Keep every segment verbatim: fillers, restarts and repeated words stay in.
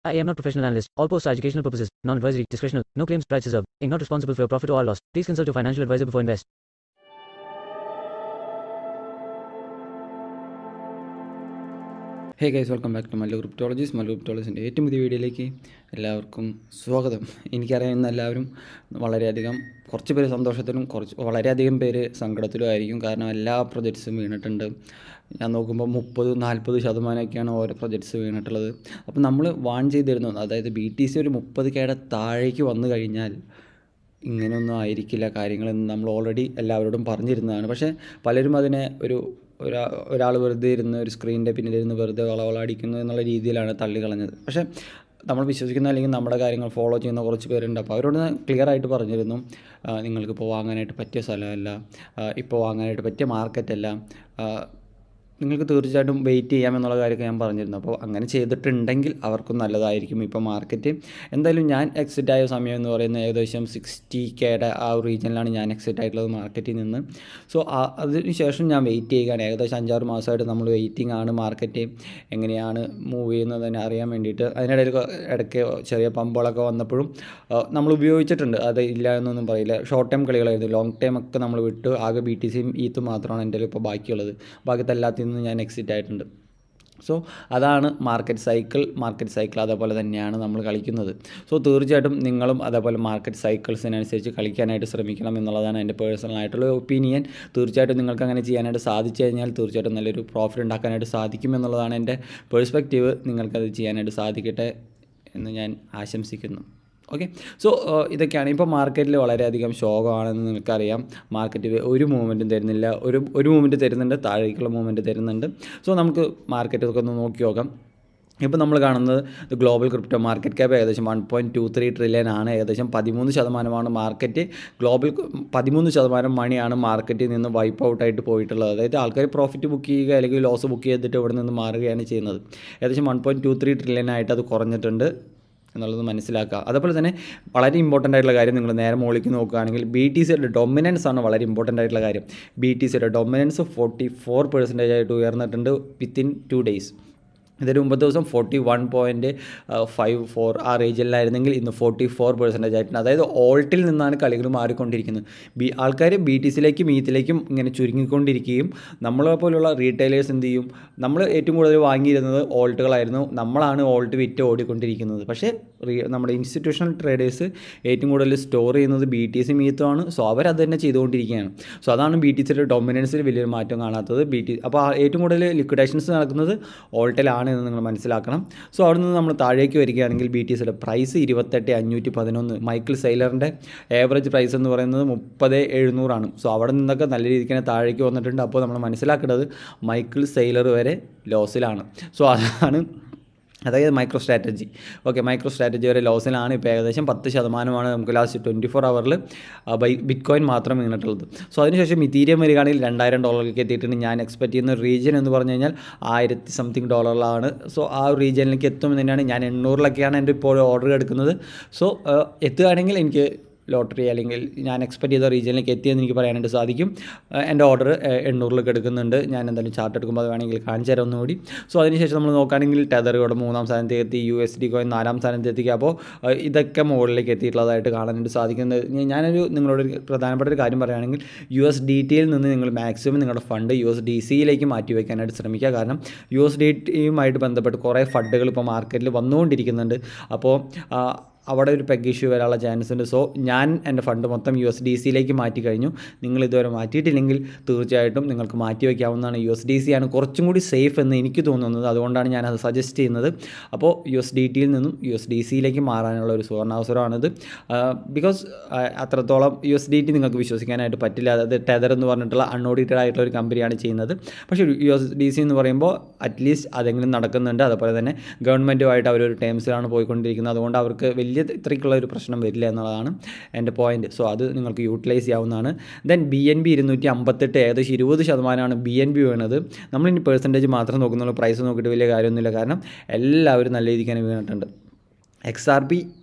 I am not professional analyst. All posts are educational purposes, non-advisory, discretional, no claims, price reserved. I am not responsible for your profit or loss. Please consult your financial advisor before invest. Hey guys, welcome back to mallucryptologist. mallucryptologistന്റെ ഏറ്റവും പുതിയ വീഡിയോയിലേക്ക് എല്ലാവർക്കും സ്വാഗതം. എനിക്കറിയുന്ന എല്ലാവരും വളരെയധികം കുറച്ച് പേര് സന്തോഷത്തിലും കുറച്ച് വളരെയധികം പേര് സങ്കടത്തിലും ആയിരിക്കും. കാരണം എല്ലാ പ്രൊജക്ട്സും വീണിട്ടുണ്ട്. ഞാൻ നോക്കുമ്പോൾ മുപ്പത് നാൽപ്പത് ശതമാനമൊക്കെയാണ് ഓരോ പ്രൊജക്ട്സ് വീണിട്ടുള്ളത്. അപ്പോൾ നമ്മൾ വാൺ ചെയ്തിരുന്നു, അതായത് ബി ടി സി ഒരു മുപ്പത് കെയുടെ താഴേക്ക് വന്നു കഴിഞ്ഞാൽ ഇങ്ങനെയൊന്നും ആയിരിക്കില്ല കാര്യങ്ങളെന്ന് നമ്മൾ ഓൾറെഡി എല്ലാവരോടും പറഞ്ഞിരുന്നതാണ്. പക്ഷേ പലരും അതിനെ ഒരു ഒരാ ഒരാൾ വെറുതെ ഇരുന്ന് ഒരു സ്ക്രീനിൻ്റെ പിന്നിലിരുന്ന് വെറുതെ വളവളടിക്കുന്നു എന്നുള്ള രീതിയിലാണ് തള്ളിക്കളഞ്ഞത്. പക്ഷേ നമ്മൾ വിശ്വസിക്കുന്ന അല്ലെങ്കിൽ നമ്മുടെ കാര്യങ്ങൾ ഫോളോ ചെയ്യുന്ന കുറച്ച് പേരുണ്ട്. അപ്പോൾ അവരോട് ക്ലിയർ ആയിട്ട് പറഞ്ഞിരുന്നു, നിങ്ങൾക്കിപ്പോൾ വാങ്ങാനായിട്ട് പറ്റിയ സ്ഥലമല്ല, ഇപ്പോൾ വാങ്ങാനായിട്ട് പറ്റിയ മാർക്കറ്റല്ല, നിങ്ങൾക്ക് തീർച്ചയായിട്ടും വെയിറ്റ് ചെയ്യാമെന്നുള്ള കാര്യമൊക്കെ ഞാൻ പറഞ്ഞിരുന്നു. അപ്പോൾ അങ്ങനെ ചെയ്തിട്ടുണ്ടെങ്കിൽ അവർക്കും നല്ലതായിരിക്കും. ഇപ്പോൾ മാർക്കറ്റ് എന്തായാലും ഞാൻ എക്സിറ്റ് ആയ സമയം എന്ന് പറയുന്നത് ഏകദേശം സിക്സ്റ്റി കെയുടെ ആ ഒരു റീജിയനിലാണ് ഞാൻ എക്സിറ്റ് ആയിട്ടുള്ളത് മാർക്കറ്റിൽ നിന്ന്. സോ അതിന് ശേഷം ഞാൻ വെയിറ്റ് ചെയ്യുകയാണ്. ഏകദേശം അഞ്ചാറ് മാസമായിട്ട് നമ്മൾ വെയിറ്റിംഗ് ആണ്. മാർക്കറ്റ് എങ്ങനെയാണ് മൂവ് ചെയ്യുന്നത് തന്നെ അറിയാൻ വേണ്ടിയിട്ട്. അതിനിടയിൽ ഇടയ്ക്ക് ചെറിയ പമ്പുകളൊക്കെ വന്നപ്പോഴും നമ്മൾ ഉപയോഗിച്ചിട്ടുണ്ട്. അത് ഇല്ല എന്നൊന്നും പറയില്ല. ഷോർട്ട് ടൈം കളികളായിരുന്നു. ലോങ് ടൈം ഒക്കെ നമ്മൾ വിട്ട് ആകെ ബി ടി സിയും ഈത്തും മാത്രമാണ് എൻ്റെ ഇപ്പോൾ ബാക്കിയുള്ളത്. ബാക്കിയത്തെ എല്ലാത്തിൽ നിന്ന് ഞാൻ എക്സിറ്റ് ആയിട്ടുണ്ട്. സോ അതാണ് മാർക്കറ്റ് സൈക്കിൾ. മാർക്കറ്റ് സൈക്കിൾ അതേപോലെ തന്നെയാണ് നമ്മൾ കളിക്കുന്നത്. സോ തീർച്ചയായിട്ടും നിങ്ങളും അതേപോലെ മാർക്കറ്റ് സൈക്കിൾസിനനുസരിച്ച് കളിക്കാനായിട്ട് ശ്രമിക്കണം എന്നുള്ളതാണ് എൻ്റെ പേഴ്സണലായിട്ടുള്ള ഒപ്പീനിയൻ. തീർച്ചയായിട്ടും നിങ്ങൾക്ക് അങ്ങനെ ചെയ്യാനായിട്ട് സാധിച്ചു കഴിഞ്ഞാൽ തീർച്ചയായിട്ടും നല്ലൊരു പ്രോഫിറ്റ് ഉണ്ടാക്കാനായിട്ട് സാധിക്കും എന്നുള്ളതാണ് എൻ്റെ പേഴ്സ്പെക്റ്റീവ്. നിങ്ങൾക്കത് ചെയ്യാനായിട്ട് സാധിക്കട്ടെ എന്ന് ഞാൻ ആശംസിക്കുന്നു. ഓക്കെ, സോ ഇതൊക്കെയാണ്. ഇപ്പോൾ മാർക്കറ്റിൽ വളരെയധികം ശോകമാണെന്ന് നിങ്ങൾക്കറിയാം. മാർക്കറ്റ് ഒരു മൂവ്മെൻറ്റും തരുന്നില്ല. ഒരു ഒരു മൂവ്മെൻറ്റ് തരുന്നുണ്ട്, താഴേക്കുള്ള മൂവ്മെൻറ്റ് തരുന്നുണ്ട്. സോ നമുക്ക് മാർക്കറ്റ് ഒക്കെ ഒന്ന് നോക്കി നോക്കാം. ഇപ്പോൾ നമ്മൾ കാണുന്നത് ഗ്ലോബൽ ക്രിപ്റ്റോ മാർക്കറ്റ് ക്യാപ്പ് ഏകദേശം one point two three trillion ആണ്. ഏകദേശം പതിമൂന്ന് ശതമാനമാണ് മാർക്കറ്റ് ഗ്ലോബൽ പതിമൂന്ന് ശതമാനം മണിയാണ് മാർക്കറ്റിൽ നിന്ന് വൈപ്പ് ഔട്ടായിട്ട് പോയിട്ടുള്ളത്. അതായത് ആൾക്കാർ പ്രോഫിറ്റ് ബുക്ക് ചെയ്യുക അല്ലെങ്കിൽ ലോസ് ബുക്ക് ചെയ്തിട്ട് ഇവിടെ നിന്ന് മാറുകയാണ് ചെയ്യുന്നത്. ഏകദേശം one point two three trillion ആയിട്ട് അത് കുറഞ്ഞിട്ടുണ്ട് എന്നുള്ളത് മനസ്സിലാക്കുക. അതുപോലെ തന്നെ വളരെ ഇമ്പോർട്ടൻ്റ് ആയിട്ടുള്ള കാര്യം, നിങ്ങൾ നേരെ മുകളിലേക്ക് നോക്കുകയാണെങ്കിൽ ബി ടി സിയുടെ ഡൊമിനൻസ് ആണ് വളരെ ഇമ്പോർട്ടൻ്റ് ആയിട്ടുള്ള കാര്യം. ബി ടി സിയുടെ ഡൊമിനൻസ് ഫോർട്ടി ഫോർ പെർസെൻറ്റേജ് ആയിട്ട് ഉയർന്നിട്ടുണ്ട് വിത്തിൻ ടു ഡേയ്സ്. ഇതിന് മുമ്പത്തെ ദിവസം forty one point five four ആ റേഞ്ചിലായിരുന്നെങ്കിൽ ഇന്ന് ഫോർട്ടി ഫോർ പെർസെൻറ്റേജ് ആയിട്ടുണ്ട്. അതായത് ഓൾട്ടിൽ നിന്നാണ് കളികൾ മാറിക്കൊണ്ടിരിക്കുന്നത്. ബി ആൾക്കാർ ബി ടി സിയിലേക്കും മീത്തിലേക്കും ഇങ്ങനെ ചുരുങ്ങിക്കൊണ്ടിരിക്കുകയും നമ്മളെ പോലുള്ള റീറ്റെയിലേഴ്സ് എന്ത് ചെയ്യും, നമ്മൾ ഏറ്റവും കൂടുതൽ വാങ്ങിയിരുന്നത് ഓൾട്ടുകളായിരുന്നു. നമ്മളാണ് ഓൾട്ട് വിറ്റ് ഓടിക്കൊണ്ടിരിക്കുന്നത്. പക്ഷേ നമ്മുടെ ഇൻസ്റ്റിറ്റ്യൂഷണൽ ട്രേഡേഴ്സ് ഏറ്റവും കൂടുതൽ സ്റ്റോർ ചെയ്യുന്നത് ബി ടി സി മീത്തുമാണ്. സോ അവരത് തന്നെ ചെയ്തുകൊണ്ടിരിക്കുകയാണ്. സോ അതാണ് ബി ടി സിയുടെ ഡൊമിനൻസിൽ വലിയൊരു മാറ്റം കാണാത്തത്. ബി ടി അപ്പോൾ ഏറ്റവും കൂടുതൽ ലിക്വിഡേഷൻസ് നടക്കുന്നത് ഓൾട്ടിലാണ് എന്ന് നിങ്ങൾ മനസ്സിലാക്കണം. സോ അവിടെ നിന്ന് നമ്മൾ താഴേക്ക് വരികയാണെങ്കിൽ ബി ടി സിയുടെ പ്രൈസ് ഇരുപത്തെട്ട് അഞ്ഞൂറ്റി പതിനൊന്ന്, മൈക്കിൾ സെയിലറിൻ്റെ ഏവറേജ് പ്രൈസ് എന്ന് പറയുന്നത് മുപ്പത് എഴുന്നൂറാണ്. സോ അവിടെ നിന്നൊക്കെ നല്ല രീതിക്ക് തന്നെ താഴേക്ക് വന്നിട്ടുണ്ട്. അപ്പോൾ നമ്മൾ മനസ്സിലാക്കേണ്ടത് മൈക്കിൾ സെയിലർ വരെ ലോസിലാണ്. സോ അതാണ് അതായത് micro strategy. Okay, micro strategy വരെ ലോസിലാണ്. ഇപ്പോൾ ഏകദേശം പത്ത് ശതമാനമാണ് നമുക്ക് ലാസ്റ്റ് ട്വൻറ്റി ഫോർ അവറിൽ ബൈ ബിറ്റ് കോയിൻ മാത്രം വീണിട്ടുള്ളത്. സോ അതിനുശേഷം ഇതീരിയം വരികയാണെങ്കിൽ രണ്ടായിരം ഡോളറിലേക്ക് എത്തിയിട്ടുണ്ട്. ഞാൻ എക്സ്പെക്ട് ചെയ്യുന്ന ഒരു റീജിയൻ എന്ന് പറഞ്ഞു കഴിഞ്ഞാൽ ആയിരത്തി സംതിങ് ഡോളറിലാണ്. സോ ആ ഒരു റീജിയനിലേക്ക് എത്തുമെന്ന് തന്നെയാണ്. ഞാൻ എണ്ണൂറിലൊക്കെയാണ് എൻ്റെ ഇപ്പോൾ ഓർഡർ എടുക്കുന്നത്. സോ എത്തുകയാണെങ്കിൽ എനിക്ക് ലോട്ടറി അല്ലെങ്കിൽ ഞാൻ എക്സ്പെക്ട് ചെയ്ത റീജിയനിലേക്ക് എത്തിയെന്ന് എനിക്ക് പറയാനായിട്ട് സാധിക്കും. എൻ്റെ ഓർഡർ എണ്ണൂറിലേക്ക് എടുക്കുന്നുണ്ട്. ഞാൻ എന്തായാലും ചാർട്ട് എടുക്കുമ്പോൾ അത് വേണമെങ്കിൽ കാണിച്ചു തരാം ഒന്നുകൂടി. സോ അതിനുശേഷം നമ്മൾ നോക്കുകയാണെങ്കിൽ ടെതർ ഇവിടെ മൂന്നാം സ്ഥാനത്തേക്ക് എത്തി, യു എസ് ഡി കോയിൻ നാലാം സ്ഥാനത്ത് എത്തിക്കുക. അപ്പോൾ ഇതൊക്കെ മുകളിലേക്ക് എത്തിയിട്ടുള്ളതായിട്ട് കാണാനായിട്ട് സാധിക്കുന്നത്. ഞാനൊരു നിങ്ങളോട് പ്രധാനപ്പെട്ട ഒരു കാര്യം പറയുകയാണെങ്കിൽ യു എസ് ഡി ടിയിൽ നിന്ന് നിങ്ങൾ മാക്സിമം നിങ്ങളുടെ ഫണ്ട് യു എസ് ഡി സിയിലേക്ക് മാറ്റി വയ്ക്കാനായിട്ട് ശ്രമിക്കുക. കാരണം യു എസ് ഡി ടിയുമായിട്ട് ബന്ധപ്പെട്ട് കുറേ ഫണ്ടുകൾ ഇപ്പോൾ മാർക്കറ്റിൽ വന്നുകൊണ്ടിരിക്കുന്നുണ്ട്. അപ്പോൾ അവിടെ ഒരു പെഗ് ഇഷ്യൂ വരാനുള്ള ചാൻസ് ഉണ്ട്. സോ ഞാൻ എൻ്റെ ഫണ്ട് മൊത്തം യു എസ് ഡി സിയിലേക്ക് മാറ്റി കഴിഞ്ഞു. നിങ്ങൾ ഇതുവരെ മാറ്റിയിട്ടില്ലെങ്കിൽ തീർച്ചയായിട്ടും നിങ്ങൾക്ക് മാറ്റി വയ്ക്കാവുന്നതാണ്. യു എസ് ഡി സി ആണ് കുറച്ചും കൂടി സേഫ് എന്ന് എനിക്ക് തോന്നുന്നത്. അതുകൊണ്ടാണ് ഞാനത് സജസ്റ്റ് ചെയ്യുന്നത്. അപ്പോൾ യു എസ് ഡി ടിയിൽ നിന്നും യു എസ് ഡി സിയിലേക്ക് മാറാനുള്ള ഒരു സുവർണാവസരമാണിത്. ബിക്കോസ് അത്രത്തോളം യു എസ് ഡി ടി നിങ്ങൾക്ക് വിശ്വസിക്കാനായിട്ട് പറ്റില്ല. അതായത് ടെതർ എന്ന് പറഞ്ഞിട്ടുള്ള അൺഓഡിറ്റഡ് ആയിട്ടുള്ള ഒരു കമ്പനിയാണ് ചെയ്യുന്നത്. പക്ഷേ യു എസ് ഡി സി എന്ന് പറയുമ്പോൾ അറ്റ്ലീസ്റ്റ് അതെങ്കിലും നടക്കുന്നുണ്ട്. അതുപോലെ തന്നെ ഗവൺമെൻറ്റുമായിട്ട് അവരൊരു ടേംസിലാണ് പോയിക്കൊണ്ടിരിക്കുന്നത്. അതുകൊണ്ട് അവർക്ക് വലിയ ഇത്രയ്ക്കുള്ള ഒരു പ്രശ്നം വരില്ല എന്നുള്ളതാണ് എൻ്റെ പോയിന്റ്. സോ അത് നിങ്ങൾക്ക് യൂട്ടിലൈസ് ചെയ്യാവുന്നതാണ്. ദെൻ ബി എൻ ബി ഇരുന്നൂറ്റി അമ്പത്തെട്ട് ഏകദേശം ഇരുപത് ശതമാനമാണ് ബി എൻ ബി വീണത്. നമ്മളിനി പെർസെൻറ്റേജ് മാത്രം നോക്കുന്നുള്ളൂ, പ്രൈസ് നോക്കിയിട്ട് വലിയ കാര്യമൊന്നുമില്ല. കാരണം എല്ലാവരും നല്ല രീതിക്ക് തന്നെ വീണിട്ടുണ്ട്. എക്സ് ആർ പി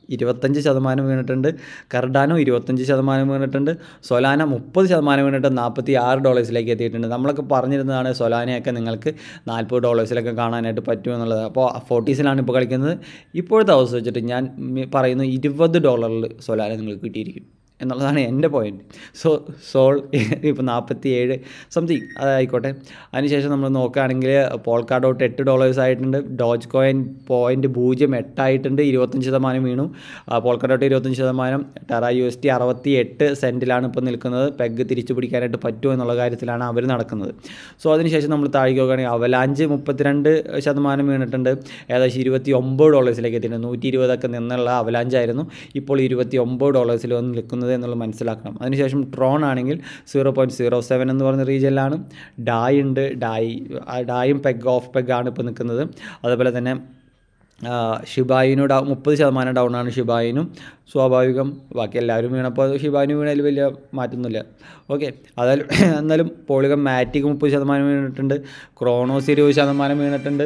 ഇരുപത്തഞ്ച് ശതമാനം വീണിട്ടുണ്ട്. കർഡാനോ ഇരുപത്തഞ്ച് ശതമാനം വീണിട്ടുണ്ട്. സൊലാന മുപ്പത് ശതമാനം വീണിട്ട് നാൽപ്പത്തി ആറ് ഡോളേഴ്സിലേക്ക് എത്തിയിട്ടുണ്ട്. നമ്മളൊക്കെ പറഞ്ഞിരുന്നതാണ് സൊലാനയൊക്കെ നിങ്ങൾക്ക് നാൽപ്പത് ഡോളേഴ്സിലൊക്കെ കാണാനായിട്ട് പറ്റുമെന്നുള്ളത്. അപ്പോൾ ഫോർട്ടീസിലാണ് ഇപ്പോൾ കളിക്കുന്നത്. ഇപ്പോഴത്തെ അവസ്ഥ വെച്ചിട്ട് ഞാൻ പറയുന്നു ഇരുപത് ഡോളറിൽ സൊലാന നിങ്ങൾക്ക് കിട്ടിയിരിക്കും എന്നുള്ളതാണ് എൻ്റെ പോയിൻറ്റ്. സോ സോൾ ഇപ്പോൾ നാൽപ്പത്തി ഏഴ് സംതിങ് അതായിക്കോട്ടെ. അതിനുശേഷം നമ്മൾ നോക്കുകയാണെങ്കിൽ പോൾക്കാഡോട്ട് എട്ട് ഡോളേഴ്സ് ആയിട്ടുണ്ട്. ഡോജ് കോയിൻ പോയിൻറ്റ് പൂജ്യം എട്ടായിട്ടുണ്ട്, ഇരുപത്തഞ്ച് ശതമാനം വീണു. പോൾക്കാഡോട്ട് ഇരുപത്തഞ്ച് ശതമാനം. ടെറ യു എസ് ടി അറുപത്തി എട്ട് സെൻറ്റിലാണ് ഇപ്പോൾ നിൽക്കുന്നത്. പെഗ് തിരിച്ചു പിടിക്കാനായിട്ട് പറ്റുമോ എന്നുള്ള കാര്യത്തിലാണ് അവർ നടക്കുന്നത്. സോ അതിനുശേഷം നമ്മൾ താഴേക്ക് നോക്കുകയാണെങ്കിൽ അവലാഞ്ച് മുപ്പത്തിരണ്ട് ശതമാനം വീണിട്ടുണ്ട്. ഏകദേശം ഇരുപത്തി ഒമ്പത് ഡോളേഴ്സിലേക്ക് എത്തിയിട്ടുണ്ട്. നൂറ്റി ഇരുപതൊക്കെ നിന്നുള്ള അവലാഞ്ചായിരുന്നു, ഇപ്പോൾ ഇരുപത്തി ഒമ്പത് ഡോളേഴ്സിൽ വന്ന് നിൽക്കുന്നത് എന്നുള്ളത് മനസ്സിലാക്കണം. അതിനുശേഷം ട്രോൺ ആണെങ്കിൽ സീറോ പോയിൻറ്റ് സീറോ സെവൻ എന്ന് പറഞ്ഞ റീജിയനിലാണ്. ഡായ് ഉണ്ട്. ഡായ് ഡായും പെഗ് ഓഫ് പെഗാണ് ഇപ്പോൾ നിൽക്കുന്നത്. അതുപോലെ തന്നെ ഷിബായിനു ഡൗ മുപ്പത് ശതമാനം ഡൗൺ ആണ് ഷിബായിനും. സ്വാഭാവികം, ബാക്കി എല്ലാവരും വീണപ്പോൾ ഷിബായിനു വീണതിൽ വലിയ മാറ്റമൊന്നുമില്ല. ഓക്കെ, അതായത് എന്നാലും പോളിഗൺ മാറ്റിക് മുപ്പത് ശതമാനം വീണിട്ടുണ്ട്. ക്രോണോസ് ഇരുപത് ശതമാനം വീണിട്ടുണ്ട്.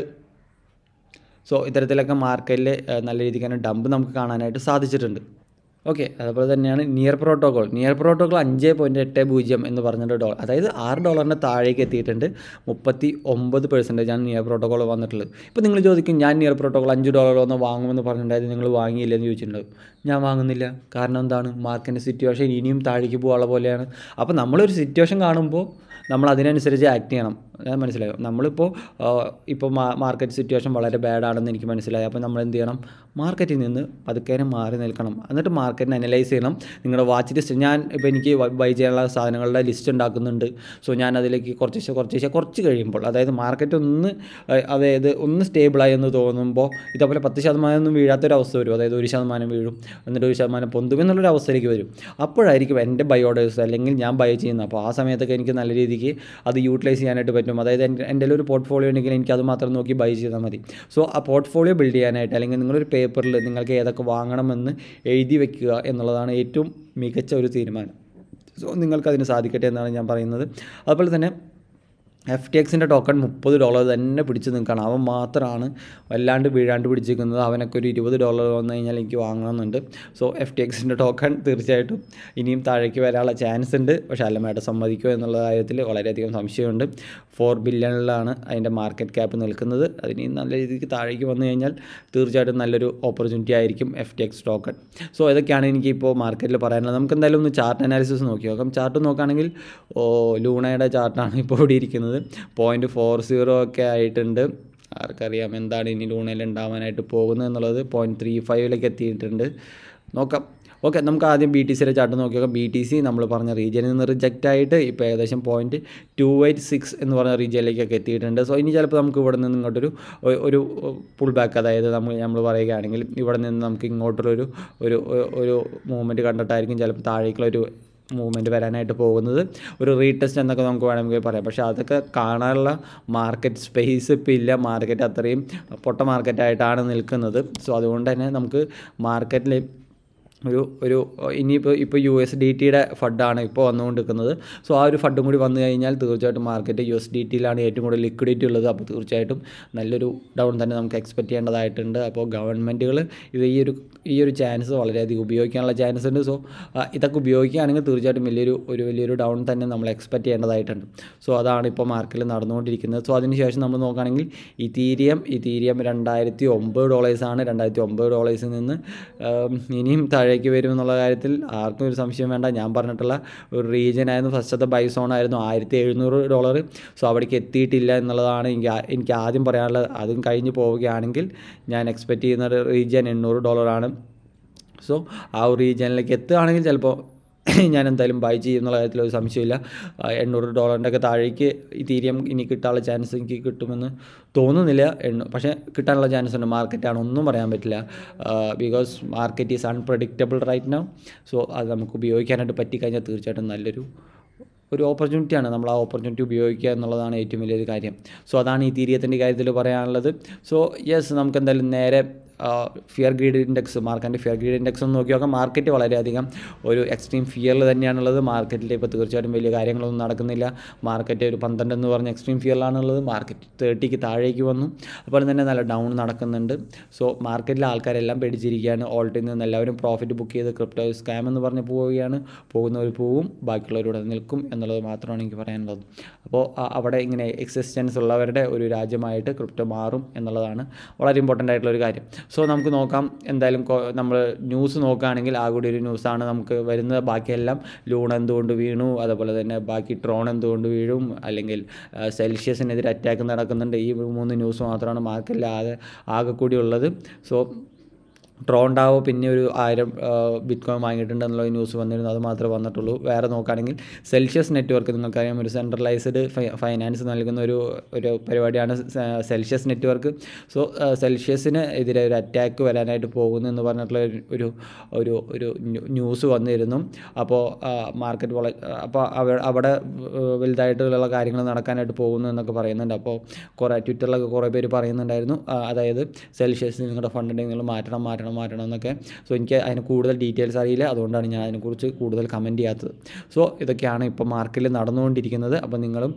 സോ ഇത്തരത്തിലൊക്കെ മാർക്കറ്റിൽ നല്ല രീതിക്ക് തന്നെ ഡംപ് നമുക്ക് കാണാനായിട്ട് സാധിച്ചിട്ടുണ്ട്. ഓക്കെ, അതുപോലെ തന്നെയാണ് നിയർ പ്രോട്ടോകോൾ. നിയർ പ്രോട്ടോകോൾ അഞ്ച് പോയിൻറ്റ് എട്ട് പൂജ്യം എന്ന് പറഞ്ഞിട്ട് ഡോളർ, അതായത് ആറ് ഡോളറിൻ്റെ താഴേക്ക് എത്തിയിട്ടുണ്ട്. മുപ്പത്തി ഒമ്പത് പെർസെൻറ്റേജാണ് നിയർ പ്രോട്ടോകോൾ വന്നിട്ടുള്ളത്. ഇപ്പോൾ നിങ്ങൾ ചോദിക്കും, ഞാൻ നിയർ പ്രോട്ടോകോൾ അഞ്ച് ഡോളർ വന്ന് വാങ്ങുമെന്ന് പറഞ്ഞിട്ടുണ്ടായത് നിങ്ങൾ വാങ്ങിയില്ലെന്ന് ചോദിച്ചിട്ടുണ്ടാവും. ഞാൻ വാങ്ങുന്നില്ല. കാരണം എന്താണ്? മാർക്കറ്റിൻ്റെ സിറ്റുവേഷൻ ഇനിയും താഴേക്ക് പോകാനുള്ള പോലെയാണ്. അപ്പോൾ നമ്മളൊരു സിറ്റുവേഷൻ കാണുമ്പോൾ നമ്മൾ അതിനനുസരിച്ച് ആക്ട് ചെയ്യണം. ഞാൻ മനസ്സിലായോ? നമ്മളിപ്പോൾ ഇപ്പോൾ മാർക്കറ്റ് സിറ്റുവേഷൻ വളരെ ബാഡാണെന്ന് എനിക്ക് മനസ്സിലായി. അപ്പോൾ നമ്മൾ എന്ത് ചെയ്യണം? മാർക്കറ്റിൽ നിന്ന് പതുക്കെ മാറി നിൽക്കണം. എന്നിട്ട് മാർക്കറ്റിനെ അനലൈസ് ചെയ്യണം. നിങ്ങളുടെ വാച്ച് ലിസ്റ്റ്, ഞാൻ ഇപ്പോൾ എനിക്ക് ബൈ ചെയ്യാനുള്ള സാധനങ്ങളുടെ ലിസ്റ്റ് ഉണ്ടാക്കുന്നുണ്ട്. സോ ഞാൻ അതിലേക്ക് കുറച്ച് കുറച്ച് കുറച്ച് കഴിയുമ്പോൾ, അതായത് മാർക്കറ്റ് ഒന്ന് അതായത് ഒന്ന് സ്റ്റേബിളായി എന്ന് തോന്നുമ്പോൾ ഇതേപോലെ പത്ത് ശതമാനം ഒന്നും വീഴാത്തൊരവസ്ഥ വരും. അതായത് ഒരു ശതമാനം വീഴും, എന്നിട്ട് ഒരു ശതമാനം പൊന്തും എന്നുള്ളൊരു അവസ്ഥയിലേക്ക് വരും. അപ്പോഴായിരിക്കും എൻ്റെ ബൈ ഓർഡേഴ്സ് അല്ലെങ്കിൽ ഞാൻ ബൈ ചെയ്യുന്നത്. അപ്പോൾ ആ സമയത്തൊക്കെ എനിക്ക് നല്ല രീതിക്ക് അത് യൂട്ടിലൈസ് ചെയ്യാനായിട്ട് പറ്റും. അതായത് എൻ്റെ എൻ്റെ ഒരു പോർട്ട്ഫോളിയോ ഉണ്ടെങ്കിൽ എനിക്ക് അത് മാത്രം നോക്കി ബൈ ചെയ്താൽ മതി. സോ ആ പോർട്ട്ഫോളിയോ ബിൽഡ് ചെയ്യാനായിട്ട്, അല്ലെങ്കിൽ നിങ്ങളൊരു പേപ്പറിൽ നിങ്ങൾക്ക് ഏതൊക്കെ വാങ്ങണമെന്ന് എഴുതി വെക്കുക എന്നുള്ളതാണ് ഏറ്റവും മികച്ച ഒരു തീരുമാനം. സോ നിങ്ങൾക്കതിന് സാധിക്കട്ടെ എന്നാണ് ഞാൻ പറയുന്നത്. അതുപോലെ തന്നെ എഫ് ടി എക്സിൻ്റെ ടോക്കൺ മുപ്പത് ഡോളർ തന്നെ പിടിച്ച് നിൽക്കണം. അവൻ മാത്രമാണ് വല്ലാണ്ട് വീഴാണ്ട് പിടിച്ചിരിക്കുന്നത്. അവനൊക്കെ ഒരു ഇരുപത് ഡോളർ വന്നു കഴിഞ്ഞാൽ എനിക്ക് വാങ്ങണമെന്നുണ്ട്. സോ എഫ് ടി എക്സിൻ്റെ ടോക്കൺ തീർച്ചയായിട്ടും ഇനിയും താഴേക്ക് വരാനുള്ള ചാൻസ് ഉണ്ട്. പക്ഷേ അല്ലമായിട്ട് സമ്മതിക്കുമോ എന്നുള്ള കാര്യത്തിൽ വളരെയധികം സംശയമുണ്ട്. ഫോർ ബില്യണിലാണ് അതിൻ്റെ മാർക്കറ്റ് ക്യാപ്പ് നിൽക്കുന്നത്. അതിന് നല്ല രീതിക്ക് താഴേക്ക് വന്നു കഴിഞ്ഞാൽ തീർച്ചയായിട്ടും നല്ലൊരു ഓപ്പർച്യൂണിറ്റി ആയിരിക്കും F T X token. So ഇതൊക്കെയാണ് എനിക്കിപ്പോൾ മാർക്കറ്റിൽ പറയാനുള്ളത്. നമുക്ക് എന്തായാലും ഒന്ന് ചാർട്ട് അനാലിസിസ് നോക്കി നോക്കാം. ചാർട്ട് നോക്കുകയാണെങ്കിൽ ഓ ലൂണയുടെ ചാർട്ടാണ് ഇപ്പോൾ ഇവിടെ ഇരിക്കുന്നത്. പോയിൻറ്റ് ഫോർ സീറോ ഒക്കെ ആയിട്ടുണ്ട്. ആർക്കറിയാം എന്താണ് ഇനി ലൂണയിൽ ഉണ്ടാവാനായിട്ട് പോകുന്നത് എന്നുള്ളത്. പോയിൻറ്റ് ത്രീ ഫൈവിലേക്ക് എത്തിയിട്ടുണ്ട്. നോക്കാം. ഓക്കെ, നമുക്ക് ആദ്യം ബി ടി സിയുടെ ചാർട്ട് നോക്കി നോക്കാം. ബി ടി സി നമ്മൾ പറഞ്ഞ റീജിയനിൽ നിന്ന് റിജക്റ്റ് ആയിട്ട് ഇപ്പോൾ ഏകദേശം പോയിൻറ്റ് ടു എയ്റ്റ് സിക്സ് എന്ന് പറഞ്ഞ റീജിയനിലേക്കൊക്കെ എത്തിയിട്ടുണ്ട്. സോ ഇനി ചിലപ്പോൾ നമുക്ക് ഇവിടെ നിന്ന് ഇങ്ങോട്ടൊരു ഒരു പുൾ ബാക്ക്, അതായത് നമ്മൾ നമ്മൾ പറയുകയാണെങ്കിൽ ഇവിടെ നിന്ന് നമുക്ക് ഇങ്ങോട്ടൊരു ഒരു ഒരു മൂവ്മെൻറ്റ് കണ്ടിട്ടായിരിക്കും ചിലപ്പോൾ താഴേക്കുള്ളൊരു മൂവ്മെൻറ്റ് വരാനായിട്ട് പോകുന്നത്. ഒരു റീടെസ്റ്റ് എന്നൊക്കെ നമുക്ക് വേണമെങ്കിൽ പറയാം. പക്ഷേ അതൊക്കെ കാണാനുള്ള മാർക്കറ്റ് സ്പേസ് ഇപ്പോൾ ഇല്ല. മാർക്കറ്റ് അത്രയും പൊട്ട മാർക്കറ്റായിട്ടാണ് നിൽക്കുന്നത്. സോ അതുകൊണ്ട് തന്നെ നമുക്ക് മാർക്കറ്റിൽ ഒരു ഒരു ഇനിയിപ്പോൾ ഇപ്പോൾ യു എസ് ഡി ടിയുടെ ഫണ്ടാണ് ഇപ്പോൾ വന്നുകൊണ്ടിരിക്കുന്നത്. സോ ആ ഒരു ഫണ്ടും കൂടി വന്നു കഴിഞ്ഞാൽ തീർച്ചയായിട്ടും മാർക്കറ്റ് യു എസ് ഡി ടിയിലാണ് ഏറ്റവും കൂടുതൽ ലിക്വിഡിറ്റി ഉള്ളത്. അപ്പോൾ തീർച്ചയായിട്ടും നല്ലൊരു ഡൗൺ തന്നെ നമുക്ക് എക്സ്പെക്റ്റ് ചെയ്യേണ്ടതായിട്ടുണ്ട്. അപ്പോൾ ഗവൺമെൻറ്റുകൾ ഇത് ഈ ഒരു ഈ ഒരു ചാൻസ് വളരെയധികം ഉപയോഗിക്കാനുള്ള ചാൻസ് ഉണ്ട്. സോ ഇതൊക്കെ ഉപയോഗിക്കുകയാണെങ്കിൽ തീർച്ചയായിട്ടും വലിയൊരു ഒരു വലിയൊരു ഡൗൺ തന്നെ നമ്മൾ എക്സ്പെക്റ്റ് ചെയ്യേണ്ടതായിട്ടുണ്ട്. സോ അതാണ് ഇപ്പോൾ മാർക്കറ്റിൽ നടന്നുകൊണ്ടിരിക്കുന്നത്. സോ അതിനുശേഷം നമ്മൾ നോക്കുകയാണെങ്കിൽ ഇതീരിയം ഇതീരിയം രണ്ടായിരത്തി ഒമ്പത് ഡോളേഴ്സാണ്. രണ്ടായിരത്തി ഒമ്പത് ഡോളേഴ്സിൽ നിന്ന് ഇനിയും താഴെ വരും എന്നുള്ള കാര്യത്തിൽ ആർക്കും ഒരു സംശയം വേണ്ട. ഞാൻ പറഞ്ഞിട്ടുള്ള ഒരു റീജിയൻ ആയിരുന്നു, ഫസ്റ്റത്തെ ബൈ സോൺ ആയിരുന്നു ആയിരത്തി എഴുന്നൂറ് ഡോളർ. സോ അവിടേക്ക് എത്തിയിട്ടില്ല എന്നുള്ളതാണ് എനിക്ക് എനിക്ക് ആദ്യം പറയാനുള്ളത്. അതും കഴിഞ്ഞ് പോവുകയാണെങ്കിൽ ഞാൻ എക്സ്പെക്റ്റ് ചെയ്യുന്ന റീജിയൻ എണ്ണൂറ് ഡോളറാണ്. സോ ആ ഒരു റീജിയനിലേക്ക് എത്തുകയാണെങ്കിൽ ചിലപ്പോൾ ഞാൻ എന്തായാലും ബൈ ചെയ്യുന്നുള്ള കാര്യത്തിൽ ഒരു സംശയമില്ല. എണ്ണൂറ് ഡോളറിൻ്റെ ഒക്കെ താഴേക്ക് ഇതീരിയം ഇനി കിട്ടാനുള്ള ചാൻസ് എനിക്ക് കിട്ടുമെന്ന് തോന്നുന്നില്ല. എണ്ണൂ പക്ഷേ കിട്ടാനുള്ള ചാൻസ് ഉണ്ട്. മാർക്കറ്റാണ്, ഒന്നും പറയാൻ പറ്റില്ല. Because market is unpredictable right now. So അത് നമുക്ക് ഉപയോഗിക്കാനായിട്ട് പറ്റിക്കഴിഞ്ഞാൽ തീർച്ചയായിട്ടും നല്ലൊരു ഒരു ഓപ്പർച്യൂണിറ്റിയാണ്. നമ്മൾ ആ ഓപ്പർച്യൂണിറ്റി ഉപയോഗിക്കുക എന്നുള്ളതാണ് ഏറ്റവും വലിയൊരു കാര്യം. സോ അതാണ് ഈ തീരിയത്തിൻ്റെ കാര്യത്തിൽ പറയാനുള്ളത്. സോ യെസ്, നമുക്ക് എന്തായാലും നേരെ ഫിയർ ഗ്രീഡ് ഇൻഡെക്സ് മാർക്കറ്റിൻ്റെ ഫിയർ ഗ്രീഡ് ഇൻഡെക്സ് ഒന്ന് നോക്കി നോക്കാം. മാർക്കറ്റ് വളരെയധികം ഒരു എക്സ്ട്രീം ഫിയറിൽ തന്നെയാണുള്ളത്. മാർക്കറ്റിൽ ഇപ്പോൾ തീർച്ചയായിട്ടും വലിയ കാര്യങ്ങളൊന്നും നടക്കുന്നില്ല. മാർക്കറ്റ് ഒരു പന്ത്രണ്ട് എന്ന് പറഞ്ഞ എക്സ്ട്രീം ഫിയറിലാണുള്ളത്. മാർക്കറ്റ് തേർട്ടിക്ക് താഴേക്ക് വന്നു. അതുപോലെ തന്നെ നല്ല ഡൗൺ നടക്കുന്നുണ്ട്. സോ മാർക്കറ്റിലെ ആൾക്കാരെല്ലാം പേടിച്ചിരിക്കുകയാണ്. ഓൾട്ടിൽ നിന്ന് എല്ലാവരും പ്രോഫിറ്റ് ബുക്ക് ചെയ്ത് ക്രിപ്റ്റോ സ്കാം എന്ന് പറഞ്ഞ് പോവുകയാണ്. പോകുന്നവർ പോവും, ബാക്കിയുള്ളവരിവിടെ നിൽക്കും എന്നുള്ളത് മാത്രമാണ് എനിക്ക് പറയാനുള്ളത്. അപ്പോൾ അവിടെ ഇങ്ങനെ എക്സിസ്റ്റൻസ് ഉള്ളവരുടെ ഒരു രാജ്യമായിട്ട് ക്രിപ്റ്റോ മാറും എന്നുള്ളതാണ് വളരെ ഇമ്പോർട്ടൻ്റ് ആയിട്ടുള്ളൊരു കാര്യം. സോ നമുക്ക് നോക്കാം. എന്തായാലും നമ്മൾ ന്യൂസ് നോക്കുകയാണെങ്കിൽ ആ കൂടി ഒരു ന്യൂസാണ് നമുക്ക് വരുന്നത്. ബാക്കിയെല്ലാം ലൂൺ എന്തുകൊണ്ട് വീണു, അതുപോലെ തന്നെ ബാക്കി ട്രോൺ എന്തുകൊണ്ട് വീഴും, അല്ലെങ്കിൽ സെൽഷ്യസിനെതിരെ അറ്റാക്ക് നടക്കുന്നുണ്ട്. ഈ മൂന്ന് ന്യൂസ് മാത്രമാണ് മാർക്കറ്റിൽ ആകെ ആകെ കൂടി ഉള്ളത്. സോ ട്രോൺ ഡാവോ പിന്നെ ഒരു ആയിരം ബിറ്റ് കോയിൻ വാങ്ങിയിട്ടുണ്ട് എന്നുള്ള ന്യൂസ് വന്നിരുന്നു. അത് മാത്രമേ വന്നിട്ടുള്ളൂ. വേറെ നോക്കുകയാണെങ്കിൽ സെൽഷ്യസ് നെറ്റ്വർക്ക്, നിങ്ങൾക്കറിയാം ഒരു സെൻട്രലൈസ്ഡ് ഫൈനാൻസ് നൽകുന്ന ഒരു ഒരു പരിപാടിയാണ് സെൽഷ്യസ് നെറ്റ്വർക്ക്. സോ സെൽഷ്യസിന് എതിരെ ഒരു അറ്റാക്ക് വരാനായിട്ട് പോകുന്നു എന്ന് പറഞ്ഞിട്ടുള്ള ഒരു ഒരു ഒരു ന്യൂസ് വന്നിരുന്നു. അപ്പോൾ മാർക്കറ്റ് വളരെ അപ്പോൾ അവിടെ വലുതായിട്ടുള്ള കാര്യങ്ങൾ നടക്കാനായിട്ട് പോകുന്നു എന്നൊക്കെ പറയുന്നുണ്ട്. അപ്പോൾ കുറേ ട്വിറ്ററിലൊക്കെ കുറേ പേര് പറയുന്നുണ്ടായിരുന്നു, അതായത് സെൽഷ്യസിന് നിങ്ങളുടെ ഫണ്ട് ഉണ്ടെങ്കിൽ നിങ്ങൾ മാറ്റണം മാറ്റണം മാറ്റണം എന്നൊക്കെ. സോ എനിക്ക് അതിന് കൂടുതൽ ഡീറ്റെയിൽസ് അറിയില്ല, അതുകൊണ്ടാണ് ഞാൻ അതിനെക്കുറിച്ച് കൂടുതൽ കമൻറ്റ് ചെയ്യാത്തത്. സോ ഇതൊക്കെയാണ് ഇപ്പോൾ മാർക്കറ്റിൽ നടന്നുകൊണ്ടിരിക്കുന്നത്. അപ്പോൾ നിങ്ങളും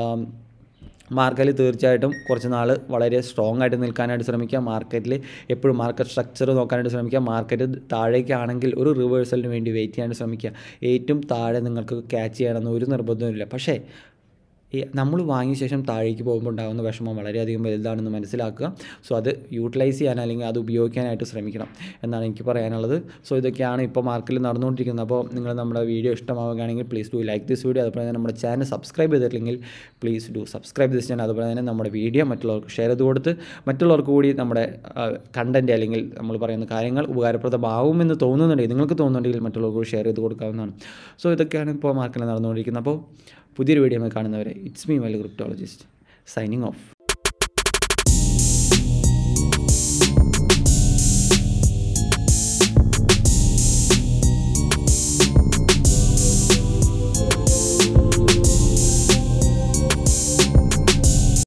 മാർക്കറ്റിൽ തീർച്ചയായിട്ടും കുറച്ച് നാൾ വളരെ സ്ട്രോങ് ആയിട്ട് നിൽക്കാനായിട്ട് ശ്രമിക്കുക. മാർക്കറ്റിൽ എപ്പോഴും മാർക്കറ്റ് സ്ട്രക്ചർ നോക്കാനായിട്ട് ശ്രമിക്കുക. മാർക്കറ്റ് താഴേക്കാണെങ്കിൽ ഒരു റിവേഴ്സലിന് വേണ്ടി വെയിറ്റ് ചെയ്യാനായിട്ട് ശ്രമിക്കുക. ഏറ്റവും താഴെ നിങ്ങൾക്ക് ക്യാച്ച് ചെയ്യണമെന്ന് ഒരു നിർബന്ധവുമില്ല. പക്ഷേ ഈ നമ്മൾ വാങ്ങിയ ശേഷം താഴേക്ക് പോകുമ്പോൾ ഉണ്ടാകുന്ന വിഷമം വളരെയധികം വലുതാണെന്ന് മനസ്സിലാക്കുക. സോ അത് യൂട്ടിലൈസ് ചെയ്യാൻ അല്ലെങ്കിൽ അത് ഉപയോഗിക്കാനായിട്ട് ശ്രമിക്കണം എന്നാണ് എനിക്ക് പറയാനുള്ളത്. സോ ഇതൊക്കെയാണ് ഇപ്പോൾ മാർക്കറ്റിൽ നടന്നുകൊണ്ടിരിക്കുന്നത്. അപ്പോൾ നിങ്ങൾ നമ്മുടെ വീഡിയോ ഇഷ്ടമാവുകയാണെങ്കിൽ please do like this video. അതുപോലെ തന്നെ നമ്മുടെ ചാനൽ സബ്സ്ക്രൈബ് ചെയ്തിട്ടില്ലെങ്കിൽ please do subscribe this channel. അതുപോലെ തന്നെ നമ്മുടെ വീഡിയോ മറ്റുള്ളവർക്ക് ഷെയർ ചെയ്ത് കൊടുത്ത് മറ്റുള്ളവർക്ക് കൂടി നമ്മുടെ കണ്ടൻറ്റ് അല്ലെങ്കിൽ നമ്മൾ പറയുന്ന കാര്യങ്ങൾ ഉപകാരപ്രദമാവുമെന്ന് തോന്നുന്നുണ്ടെങ്കിൽ, നിങ്ങൾക്ക് തോന്നുന്നുണ്ടെങ്കിൽ മറ്റുള്ളവർക്ക് ഷെയർ ചെയ്ത് കൊടുക്കാവുന്നതാണ്. സോ ഇതൊക്കെയാണ് ഇപ്പോൾ മാർക്കറ്റിൽ നടന്നുകൊണ്ടിരിക്കുന്നത്. അപ്പോൾ പുതിയൊരു വീഡിയോ കാണുന്നവരെ it's me Mallu cryptologist signing of.